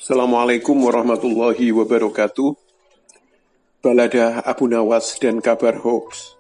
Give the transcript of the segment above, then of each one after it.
Assalamualaikum warahmatullahi wabarakatuh. Balada Abu Nawas dan kabar hoax.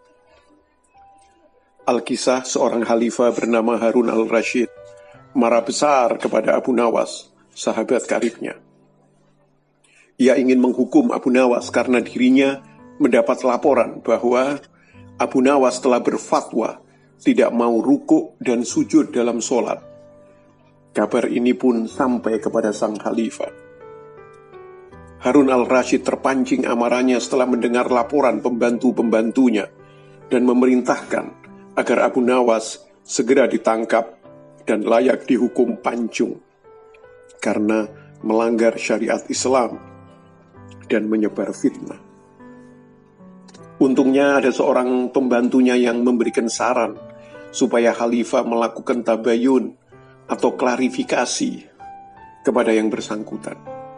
Alkisah seorang khalifah bernama Harun al-Rashid marah besar kepada Abu Nawas, sahabat karibnya. Ia ingin menghukum Abu Nawas karena dirinya mendapat laporan bahwa Abu Nawas telah berfatwa tidak mau rukuk dan sujud dalam sholat. Kabar ini pun sampai kepada sang khalifah. Harun al-Rashid terpancing amarahnya setelah mendengar laporan pembantu-pembantunya dan memerintahkan agar Abu Nawas segera ditangkap dan layak dihukum pancung karena melanggar syariat Islam dan menyebar fitnah. Untungnya ada seorang pembantunya yang memberikan saran supaya khalifah melakukan tabayun atau klarifikasi kepada yang bersangkutan.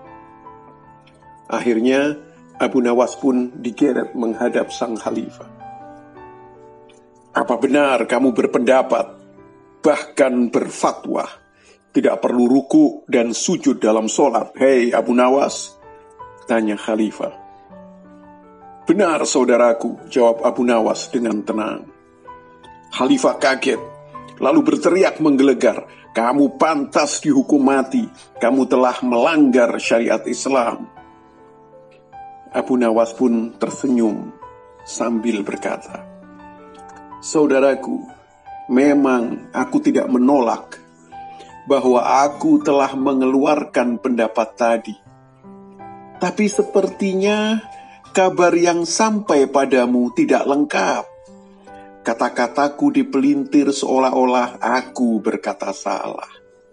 Akhirnya Abu Nawas pun digeret menghadap sang khalifah. Apa benar kamu berpendapat, bahkan berfatwa, tidak perlu ruku dan sujud dalam sholat, hei Abu Nawas? Tanya khalifah. Benar saudaraku, jawab Abu Nawas dengan tenang. Khalifah kaget, lalu berteriak menggelegar, kamu pantas dihukum mati, kamu telah melanggar syariat Islam. Abu Nawas pun tersenyum sambil berkata, saudaraku, memang aku tidak menolak bahwa aku telah mengeluarkan pendapat tadi. Tapi sepertinya kabar yang sampai padamu tidak lengkap. Kata-kataku dipelintir seolah-olah aku berkata salah.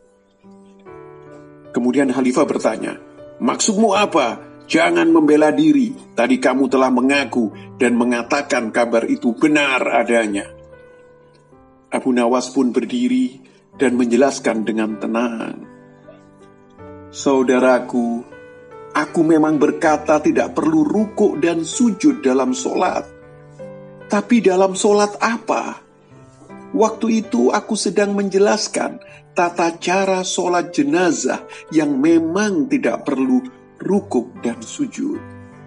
Kemudian khalifah bertanya, maksudmu apa? Jangan membela diri. Tadi kamu telah mengaku dan mengatakan kabar itu benar adanya. Abu Nawas pun berdiri dan menjelaskan dengan tenang. Saudaraku, aku memang berkata tidak perlu rukuk dan sujud dalam sholat. Tapi dalam sholat apa? Waktu itu aku sedang menjelaskan tata cara sholat jenazah yang memang tidak perlu rukuk dan sujud.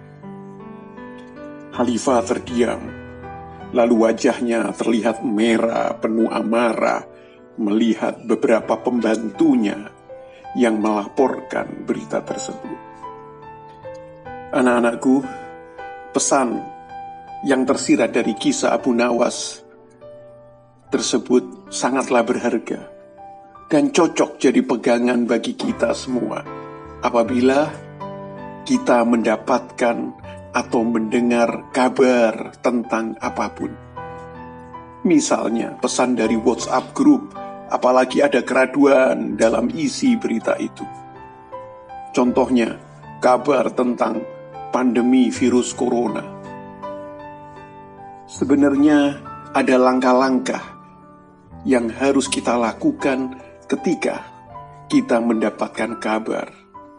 Khalifah terdiam, lalu wajahnya terlihat merah penuh amarah melihat beberapa pembantunya yang melaporkan berita tersebut. Anak-anakku, pesan yang tersirat dari kisah Abu Nawas tersebut sangatlah berharga dan cocok jadi pegangan bagi kita semua apabila kita mendapatkan atau mendengar kabar tentang apapun. Misalnya pesan dari WhatsApp group, apalagi ada keraguan dalam isi berita itu. Contohnya, kabar tentang pandemi virus corona. Sebenarnya ada langkah-langkah yang harus kita lakukan ketika kita mendapatkan kabar.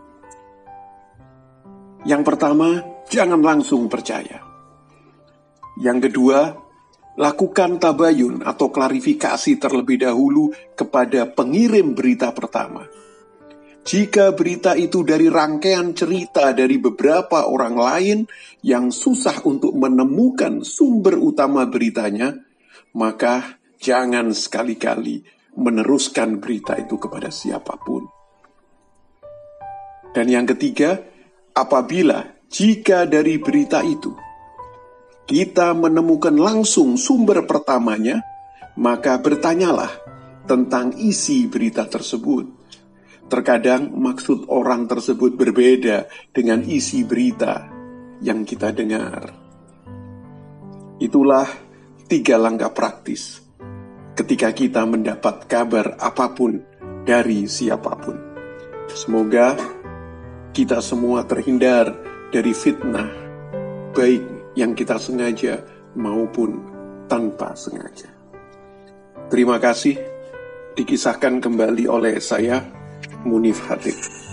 Yang pertama, jangan langsung percaya. Yang kedua, lakukan tabayun atau klarifikasi terlebih dahulu kepada pengirim berita pertama. Jika berita itu dari rangkaian cerita dari beberapa orang lain yang susah untuk menemukan sumber utama beritanya, maka jangan sekali-kali meneruskan berita itu kepada siapapun. Dan yang ketiga, apabila jika dari berita itu kita menemukan langsung sumber pertamanya, maka bertanyalah tentang isi berita tersebut. Terkadang maksud orang tersebut berbeda dengan isi berita yang kita dengar. Itulah 3 langkah praktis ketika kita mendapat kabar apapun dari siapapun. Semoga kita semua terhindar dari fitnah, baik yang kita sengaja maupun tanpa sengaja. Terima kasih. Dikisahkan kembali oleh saya, Munif Hatib.